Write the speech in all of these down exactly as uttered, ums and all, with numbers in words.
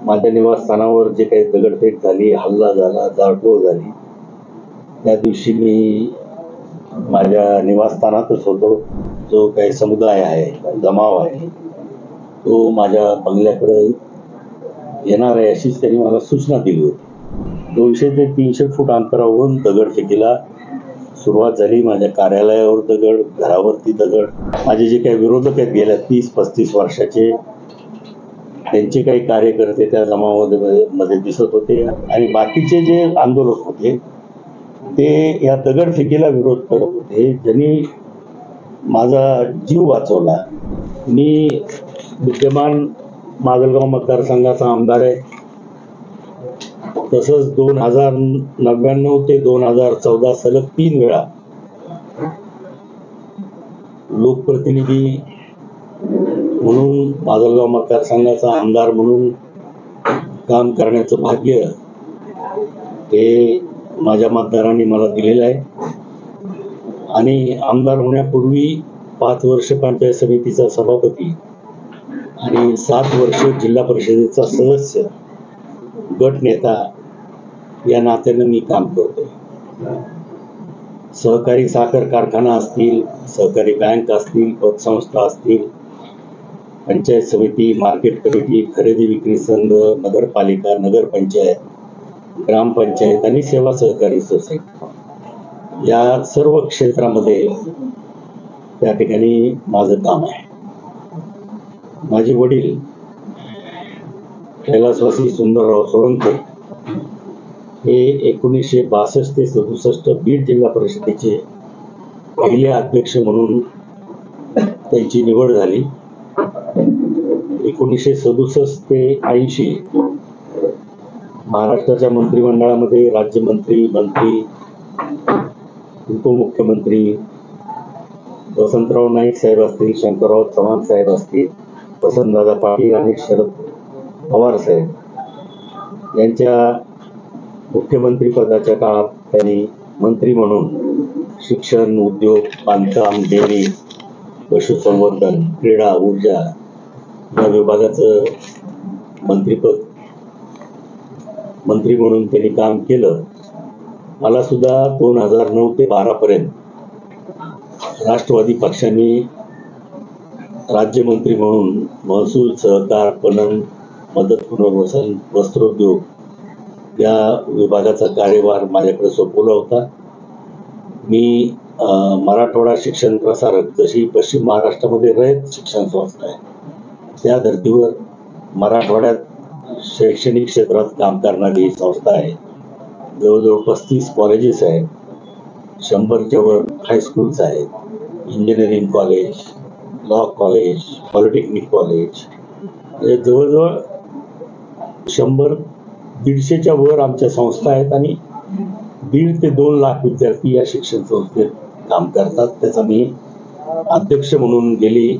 माझ्या निवासस्थानावर जे काही दगडफेक झाली, हल्ला झाला, जाळपोळ झाली, त्या दिवशी मी माझ्या निवासस्थानातच होतो. जो काही समुदाय आहे, जमाव आहे, तो माझ्या बंगल्याकडे येणार आहे अशीच त्यांनी मला सूचना दिली होती. दोनशे ते तीनशे फूट अंतरावरून दगडफेकीला सुरुवात झाली. माझ्या कार्यालयावर दगड, घरावरती दगड. माझे जे काही विरोधक आहेत गेल्या तीस पस्तीस वर्षाचे, त्यांचे काही कार्यकर्ते त्या जमावामध्ये मध्ये दिसत होते आणि बाकीचे जे आंदोलक होते ते या दगडफेकीला विरोध करत होते. ज्यांनी माझा जीव वाचवला. मी विद्यमान माजलगाव मतदारसंघाचा आमदार आहे. तसंच दोन हजार नव्याण्णव ते दोन हजार चौदा सलग तीन वेळा लोकप्रतिनिधी म्हणून माजलगाव मतदारसंघाचा आमदार म्हणून काम करण्याचं भाग्य हे माझ्या मतदारांनी मला दिलेलं आहे. आणि आमदार होण्यापूर्वी पाच वर्ष पंचायत समितीचा सभापती आणि सात वर्ष जिल्हा परिषदेचा सदस्य, गट नेता या नात्यानं मी काम करतोय. सहकारी साखर कारखाना असतील, सहकारी बँक असतील, पतसंस्था असतील, पंचायत समिती, मार्केट कमिटी, खरेदी विक्री संघ, नगरपालिका, नगरपंचायत, ग्रामपंचायत आणि सेवा सहकारी सोसायटी या सर्व क्षेत्रामध्ये त्या ठिकाणी माझं काम आहे. माझे वडील कैलासवासी सुंदरराव सोळंके हे एकोणीसशे बासष्ट ते सदुसष्ट बीड जिल्हा परिषदेचे पहिले अध्यक्ष म्हणून त्यांची निवड झाली. एकोणीसशे सदुसष्ट ते ऐंशी महाराष्ट्राच्या मंत्रिमंडळामध्ये राज्यमंत्री, मंत्री, उपमुख्यमंत्री वसंतराव नाईक साहेब असतील, शंकरराव चव्हाण साहेब असतील, वसंतदादा पाटील आणि शरद पवार साहेब यांच्या मुख्यमंत्री पदाच्या काळात त्यांनी मंत्री म्हणून शिक्षण, उद्योग, बांधकाम, डेअरी, पशुसंवर्धन, क्रीडा, ऊर्जा या विभागाचं मंत्रीपद मंत्री म्हणून त्यांनी काम केलं. मला सुद्धा दोन हजार नऊ ते बारा पर्यंत राष्ट्रवादी पक्षाने राज्यमंत्री म्हणून महसूल, सहकार, पणन, मदत पुनर्वसन, वस्त्रोद्योग या विभागाचा कार्यभार माझ्याकडे सोपवला होता. मी मराठवाडा शिक्षण प्रसारक, जशी पश्चिम महाराष्ट्रामध्ये रयत शिक्षण संस्था आहे त्या धर्तीवर मराठवाड्यात शैक्षणिक क्षेत्रात काम करणारी ही संस्था आहे. जवळजवळ पस्तीस कॉलेजेस आहेत, शंभरच्या वर हायस्कूल्स आहेत, engineering college, law college, polytechnic college, जवळजवळ शंभर दीडशेच्या वर आमच्या संस्था आहेत आणि दीड ते दोन लाख विद्यार्थी या शिक्षण संस्थेत काम करतात. त्याचा मी अध्यक्ष म्हणून गेली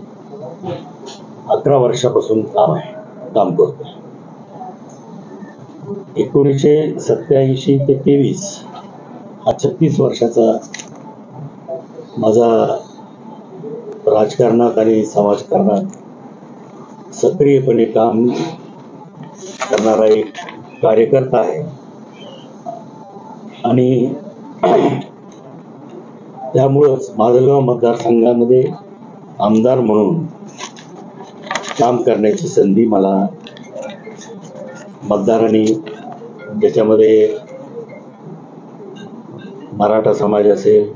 अकरा वर्षापासून काम आहे काम करतोय. एकोणीसशे सत्याऐंशी ते तेवीस हा छत्तीस वर्षाचा माझा राजकारणात आणि समाजकारणात सक्रियपणे काम करणारा एक कार्यकर्ता आहे. आणि त्यामुळंच माजलगाव मतदारसंघामध्ये आमदार म्हणून काम करण्याची संधी मला मतदारांनी, ज्याच्यामध्ये मराठा समाज असेल,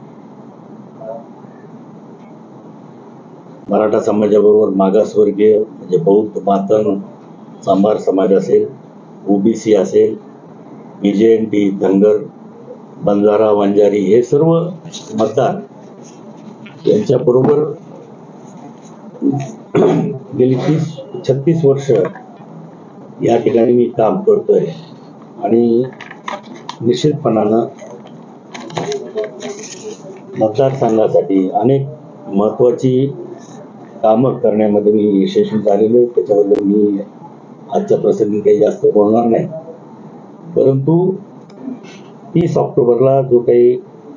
मराठा समाजाबरोबर मागासवर्गीय म्हणजे बौद्ध, मातंग, चांभार समाज असेल, ओबीसी असेल, बीजेएनटी, धनगर, बंजारा, वंजारी हे सर्व मतदार यांच्याबरोबर गेली तीस छत्तीस वर्ष या ठिकाणी मी काम करतोय. आणि निश्चितपणानं मतदारसंघासाठी अनेक महत्वाची कामं करण्यामध्ये मी यशस्वी झालेलो आहे. त्याच्याबद्दल मी आजच्या प्रसंगी काही जास्त बोलणार नाही. परंतु तीस ऑक्टोबरला जो काही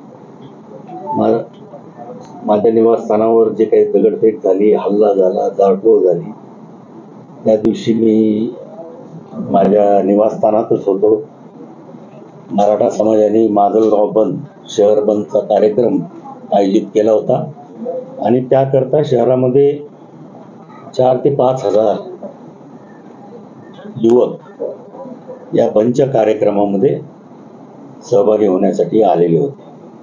माझ्या निवासस्थानावर जे काही दगडफेक झाली, हल्ला झाला, जाळपोळ झाली, त्या दिवशी मी माझ्या निवासस्थानातच होतो. मराठा समाजाने माजलगाव बंद, शहर बंदचा कार्यक्रम आयोजित केला होता आणि त्याकरता शहरामध्ये चार ते पाच हजार युवक या बंदच्या कार्यक्रमामध्ये सहभागी होण्यासाठी आलेले होते.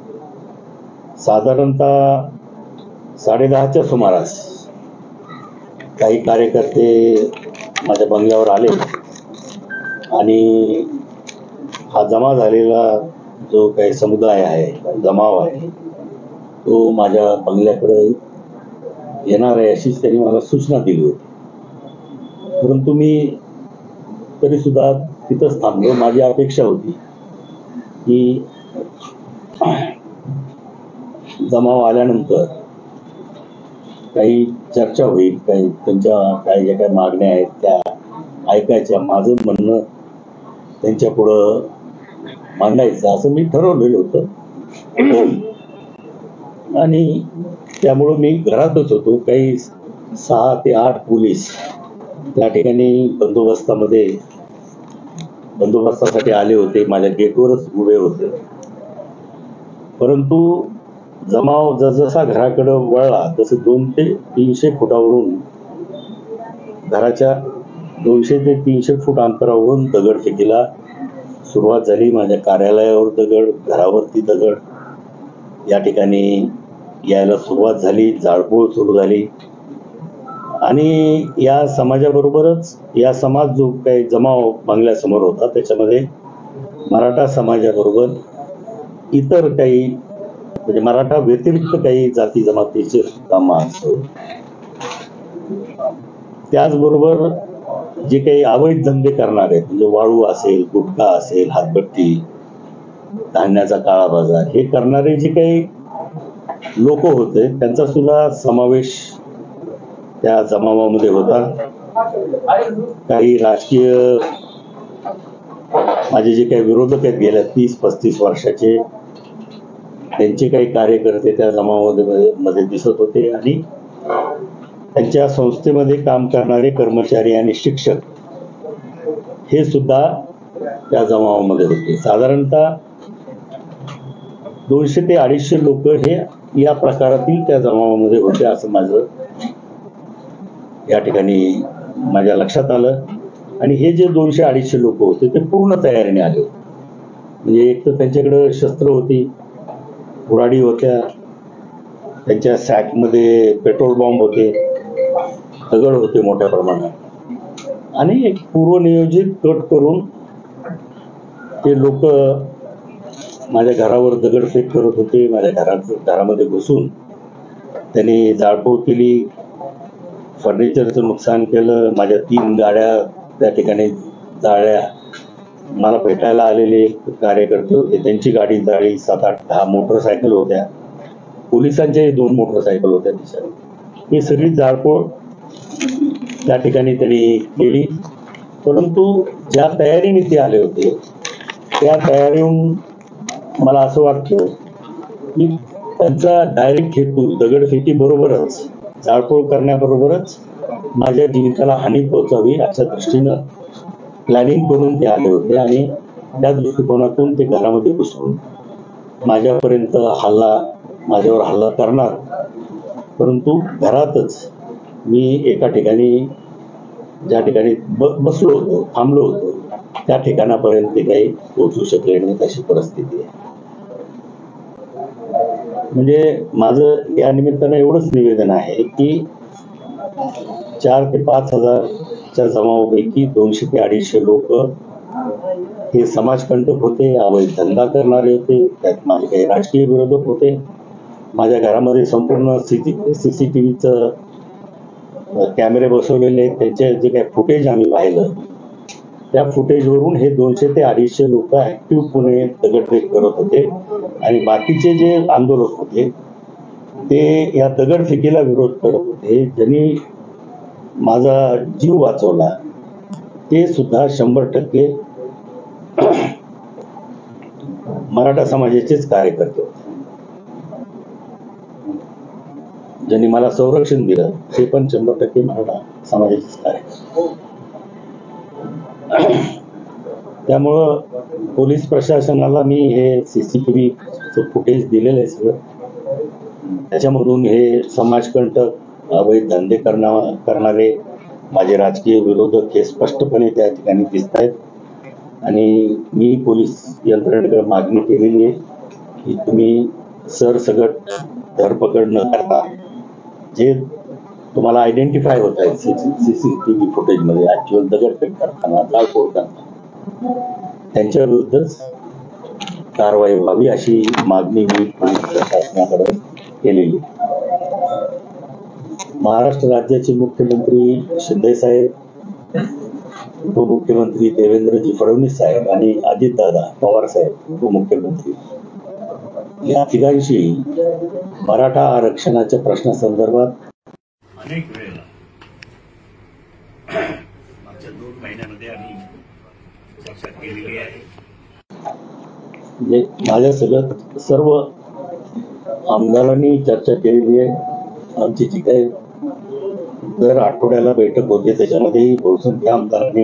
साधारणतः साडेदहाच्या सुमारास काही कार्यकर्ते माझ्या बंगल्यावर आले आणि हा जमा झालेला जो काही समुदाय आहे, जमाव आहे, तो माझ्या बंगल्याकडे येणार आहे अशीच त्यांनी मला सूचना दिली होती. परंतु मी तरी सुद्धा तिथंच थांबलो. माझी अपेक्षा होती की जमाव आल्यानंतर काही चर्चा होईल, काही त्यांच्या काही ज्या काही मागण्या आहेत त्या ऐकायच्या, माझं म्हणणं त्यांच्या पुढं मांडायचं असं मी ठरवलेलं होतं. आणि त्यामुळं मी घरातच होतो. काही सहा ते आठ पोलीस त्या ठिकाणी बंदोबस्तामध्ये बंदोबस्तासाठी आले होते, माझ्या गेटवरच उभे होते. परंतु जमाव जसजसा घराकडे वळला तसं दोन ते तीनशे फुटावरून घराच्या दोनशे ते तीनशे फूट अंतरावरून दगडफेकीला सुरुवात झाली. माझ्या कार्यालयावर दगड, घरावरती दगड या ठिकाणी यायला सुरुवात झाली. जाळपोळ सुरू झाली आणि या समाजाबरोबरच या समाज जो काही जमाव बंगल्यासमोर होता त्याच्यामध्ये मराठा समाजाबरोबर इतर काही म्हणजे मराठा व्यतिरिक्त काही जाती जमातीचे सुद्धा माणसं, त्याचबरोबर जे काही अवैध धंदे करणारे म्हणजे वाळू असेल, गुटखा असेल, हातभट्टी, धान्याचा काळा बाजार हे करणारे जे काही लोक होते त्यांचा सुद्धा समावेश त्या जमावामध्ये होता. काही राजकीय माझे जे काही विरोधक आहेत गेल्या तीस पस्तीस वर्षाचे त्यांचे काही कार्यकर्ते त्या जमावामध्ये मध्ये दिसत होते आणि त्यांच्या संस्थेमध्ये काम करणारे कर्मचारी आणि शिक्षक हे सुद्धा त्या जमावामध्ये होते. साधारणतः दोनशे ते अडीचशे लोक हे या प्रकारातील त्या जमावामध्ये होते असं माझं या ठिकाणी माझ्या लक्षात आलं. आणि हे जे दोनशे अडीचशे लोक होते ते पूर्ण तयारीने आले होते. म्हणजे एक तर त्यांच्याकडे शस्त्र होती, कुऱ्हाडी होत्या, त्यांच्या सॅकमध्ये पेट्रोल बॉम्ब होते, दगड होते मोठ्या प्रमाणात आणि एक पूर्वनियोजित कट करून ते लोक माझ्या घरावर दगडफेक करत होते. माझ्या घरात घरामध्ये घुसून त्यांनी जाळपोळ केली, फर्निचरचं नुकसान केलं. माझ्या तीन गाड्या त्या ठिकाणी जाळल्या. मला भेटायला आलेले कार्यकर्ते होते त्यांची गाडी जाळली. सात आठ दहा मोटरसायकल होत्या, पोलिसांच्याही दोन मोटरसायकल होत्या दिशा. ही सगळी जाळपोळ त्या ठिकाणी त्यांनी केली. परंतु ज्या तयारीने ते आले होते त्या तयारीहून मला असं वाटतं की त्यांचा डायरेक्ट हेतू दगडफेकी बरोबरच जाळपोळ करण्याबरोबरच माझ्या जीविताला हानी पोहोचावी अशा दृष्टीनं प्लॅनिंग करून ते आले होते आणि त्या दृष्टिकोनातून ते घरामध्ये घुसून माझ्यापर्यंत हल्ला माझ्यावर हल्ला करणार. परंतु घरातच मी एका ठिकाणी ज्या ठिकाणी ब बसलो होतो थांबलो होतो त्या ठिकाणापर्यंत ते काही पोहोचू शकले नाही अशी परिस्थिती आहे. म्हणजे माझं या निमित्तानं एवढंच निवेदन आहे की चार ते पाच हजारच्या जमावापैकी दोनशे ते अडीचशे लोक हे समाजकंटक होते, अवैध धंदा करणारे होते, त्यात माझे काही राजकीय विरोधक होते. माझ्या घरामध्ये संपूर्ण सीसी सीसीटीव्हीचं कॅमेरे बसवलेले, त्याचे जे काही फुटेज आम्ही पाहिलं त्या फुटेजवरून हे दोनशे ते अडीचशे लोक ऍक्टिव्हपणे दगडफेक करत होते आणि बाकीचे जे आंदोलक होते ते या दगडफेकीला विरोध करत होते. ज्यांनी माझा जीव वाचवला ते सुद्धा शंभर टक्के मराठा समाजाचेच कार्यकर्ते होते. ज्यांनी मला संरक्षण दिलं ते पण शंभर टक्के मराठा समाजाचेच कार्यकर्ते. त्यामुळं पोलीस प्रशासनाला मी हे सीसीटीव्हीचं फुटेज दिलेलं आहे सगळं. त्याच्यामधून हे समाजकंटक अवैध धंदे करना करणारे माझे राजकीय विरोधक हे स्पष्टपणे त्या ठिकाणी दिसत आहेत. आणि मी पोलीस यंत्रणेकडे मागणी केलेली आहे की तुम्ही सरसकट धरपकड न करता जे तुम्हाला आयडेंटिफाय होत आहे सीसीटीव्ही फुटेजमध्ये ऍक्च्युअल दगडफेक करताना जाळपोळ करताना त्यांच्या विरुद्धच कारवाई व्हावी अशी मागणी मी पोलीस प्रशासनाकडे केलेली. महाराष्ट्र राज्याचे मुख्यमंत्री शिंदे साहेब, उपमुख्यमंत्री देवेंद्रजी फडणवीस साहेब आणि अजितदादा पवार साहेब उपमुख्यमंत्री या तिघांशी मराठा आरक्षणाच्या प्रश्नासंदर्भात अनेक वेळेला मागच्या दोन महिन्यामध्ये आम्ही चर्चा केलेली आहे. म्हणजे माझ्या सगळं सर्व आमदारांनी चर्चा केलेली आहे. आमची जी काही दर आठवड्याला बैठक होते त्याच्यामध्येही बहुसंख्य आमदारांनी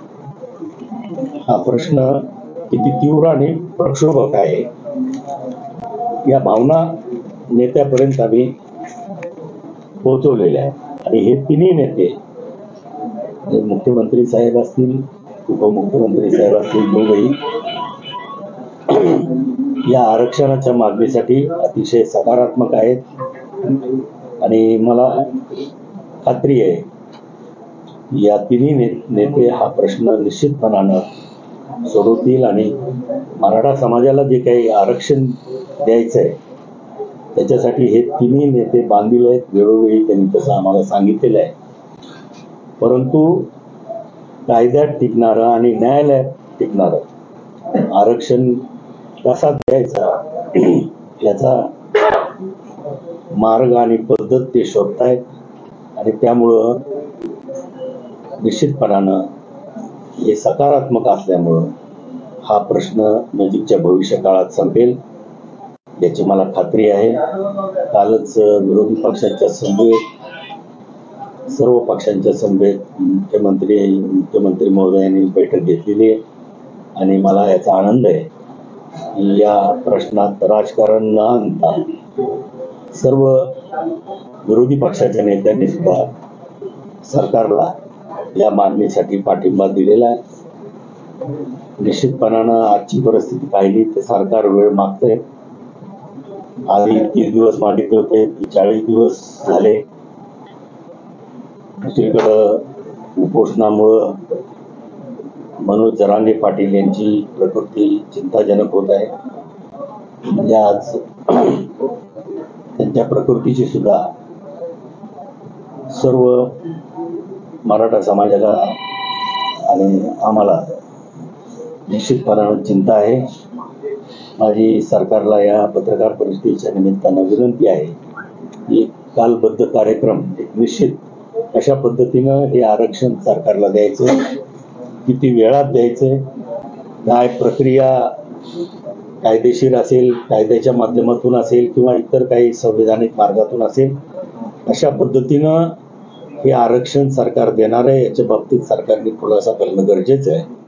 हा प्रश्न किती तीव्र आणि प्रक्षोभक आहे या भावना नेत्यापर्यंत आम्ही पोहोचवलेल्या आहेत. आणि हे तिन्ही नेते मुख्यमंत्री साहेब असतील, उपमुख्यमंत्री साहेब असतील, दोघेही या आरक्षणाच्या मागणीसाठी अतिशय सकारात्मक आहेत. आणि मला खात्री आहे या तिन्ही ने, नेते हा प्रश्न निश्चितपणानं सोडवतील आणि मराठा समाजाला जे काही आरक्षण द्यायचं आहे त्याच्यासाठी हे तिन्ही नेते बांधील आहेत. वेळोवेळी त्यांनी तसं आम्हाला सांगितलेलं आहे. परंतु कायद्यात टिकणारं आणि न्यायालयात टिकणारं आरक्षण कसा द्यायचा याचा मार्ग आणि पद्धत ते शोधतायत. आणि त्यामुळं निश्चितपणानं हे सकारात्मक असल्यामुळं हा प्रश्न नजीकच्या भविष्य काळात संपेल याची मला खात्री आहे. कालच विरोधी पक्षांच्या समवेत सर्व पक्षांच्या समवेत मुख्यमंत्री मुख्यमंत्री महोदयांनी बैठक घेतलेली आहे. आणि मला याचा आनंद आहे की या प्रश्नात राजकारण न आणता सर्व विरोधी पक्षाच्या नेत्यांनी सुद्धा सरकारला या मागणीसाठी पाठिंबा दिलेला आहे. निश्चितपणानं आजची परिस्थिती पाहिली तर सरकार वेळ मागतंय. आधी तीस दिवस मागितले होते, चाळीस दिवस झाले. दुसरीकडं उपोषणामुळं मनोज जरांगे पाटील यांची प्रकृती चिंताजनक होत आहे. म्हणजे आज त्यांच्या प्रकृतीची सुद्धा सर्व मराठा समाजाला आणि आम्हाला निश्चितपणानं चिंता आहे. माझी सरकारला या पत्रकार परिषदेच्या निमित्तानं विनंती आहे की कालबद्ध कार्यक्रम निश्चित अशा पद्धतीनं हे आरक्षण सरकारला द्यायचं, किती वेळात द्यायचं, काय प्रक्रिया कायदेशीर असेल, कायद्याच्या माध्यमातून असेल किंवा इतर काही संविधानिक मार्गातून असेल, अशा पद्धतीनं हे आरक्षण सरकार देणार आहे याच्या बाबतीत सरकारने खुलासा करणं गरजेचं आहे.